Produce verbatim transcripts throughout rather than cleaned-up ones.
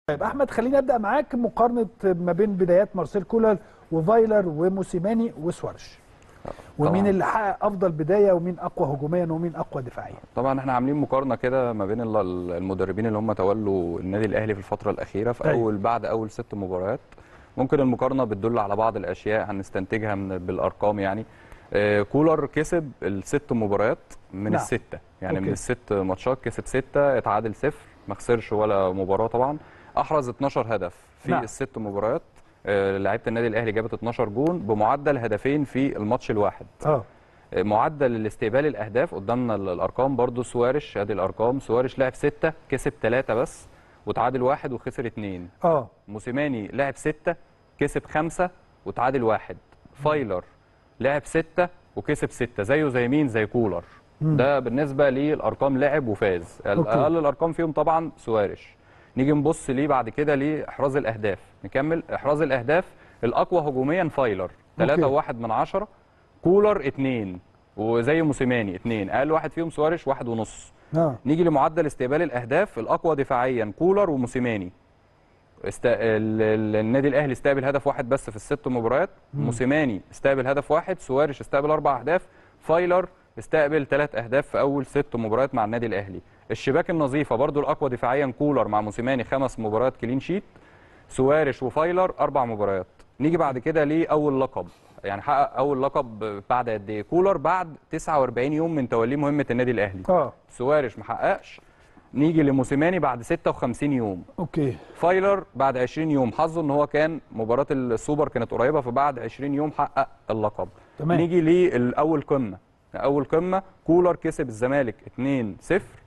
طيب احمد، خليني ابدا معاك مقارنه ما بين بدايات مارسيل كولر وفايلر وموسيماني وسوارش، ومين اللي حقق افضل بدايه ومين اقوى هجوميا ومين اقوى دفاعيا. طبعا احنا عاملين مقارنه كده ما بين المدربين اللي هم تولوا النادي الاهلي في الفتره الاخيره في اول بعد اول ست مباريات. ممكن المقارنه بتدل على بعض الاشياء هنستنتجها من بالارقام. يعني آه كولر كسب الست مباريات من نعم. السته، يعني أوكي. من الست ماتشات كسب سته، اتعادل صفر، ما خسرش ولا مباراه. طبعا احرز اتناشر هدف في نعم. الست مباريات. آه لعيبه النادي الاهلي جابت اتناشر جون بمعدل هدفين في الماتش الواحد. اه معدل الاستقبال الاهداف قدامنا الارقام برضو. سوارش ادي الارقام، سوارش لعب سته كسب ثلاثه بس وتعادل واحد وخسر اثنين. اه موسيماني لعب سته كسب خمسه وتعادل واحد. فايلر لعب سته وكسب سته، زيه زي مين؟ زي كولر. مم. ده بالنسبه للارقام لعب وفاز. اقل الارقام فيهم طبعا سوارش. نيجي نبص ليه بعد كده لاحراز الاهداف. نكمل احراز الاهداف. الاقوى هجوميا فايلر ثلاثة وواحد من عشرة، كولر اتنين، وزي موسيماني اتنين، اقل واحد فيهم سوارش واحد ونص. آه. نيجي لمعدل استقبال الاهداف. الاقوى دفاعيا كولر وموسيماني. است... ال... ال... النادي الاهلي استقبل هدف واحد بس في الست مباريات. مم. موسيماني استقبل هدف واحد، سوارش استقبل اربع اهداف، فايلر استقبل ثلاث اهداف في اول ست مباريات مع النادي الاهلي. الشباك النظيفه برضو الاقوى دفاعيا كولر مع موسيماني خمس مباريات كلين شيت، سوارش وفايلر اربع مباريات. نيجي بعد كده لاول لقب، يعني حقق اول لقب بعد قد ايه؟ كولر بعد تسعة واربعين يوم من توليه مهمه النادي الاهلي. اه سوارش ما حققش. نيجي لموسيماني بعد ستة وخمسين يوم. اوكي. فايلر بعد عشرين يوم، حظه ان هو كان مباراه السوبر كانت قريبه، فبعد عشرين يوم حقق اللقب. تمام. نيجي للاول قمه. اول قمه كولر كسب الزمالك اتنين صفر،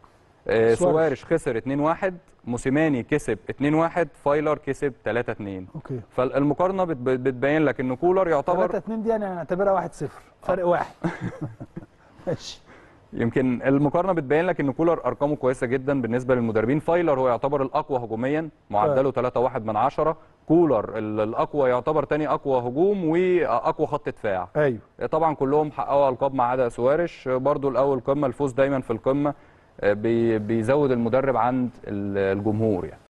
آه سوارش خسر اتنين واحد، موسيماني كسب اتنين واحد، فايلر كسب تلاتة اتنين. اوكي. فالمقارنه بتبين لك ان كولر يعتبر تلاتة اتنين دي يعني هنعتبرها واحد صفر، فرق واحد. ماشي. يمكن المقارنه بتبين لك ان كولر ارقامه كويسه جدا بالنسبه للمدربين. فايلر هو يعتبر الاقوى هجوميا، معدله ثلاثة وواحد من عشرة. كولر الاقوى، يعتبر ثاني اقوى هجوم واقوى خط دفاع. ايوه. طبعا كلهم حققوا القاب ما عدا سوارش. برضو الاول قمه، الفوز دايما في القمه بيزود المدرب عند الجمهور يعني.